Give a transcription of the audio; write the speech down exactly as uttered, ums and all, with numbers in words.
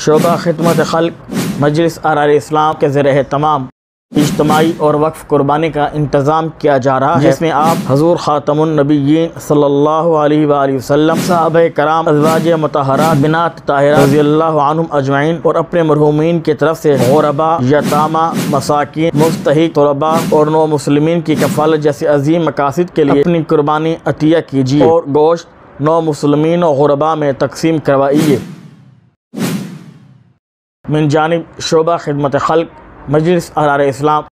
शोबा खिदमत खल्क मजलिस अरार इस्लाम के ज़रिए तमाम इज्तिमाई और वक्फ कुर्बानी का इंतज़ाम किया जा रहा है, जिसमें आप हज़ूर ख़ातमुन नबिय्यीन सल्लल्लाहु अलैहि वसल्लम, सहाबाए कराम, अज़वाजे मुतहहरात, बिनात ताहिरा रज़ियल्लाहु अन्हुम अजमईन और अपने मरहूमीन की तरफ से गुरबा, यतामा, मसाकीन, मुस्तहिक तलबा और नौ मुस्लिमीन की कफ़ालत जैसे अजीम मकासद के लिए अपनी कुर्बानी अतिया कीजिए और गोश्त नौ मुस्लिमीन और गुरबा में तकसीम करवाइए। मिन जानिब शोबा खिदमत खल्क मजलिस अरार इस्लाम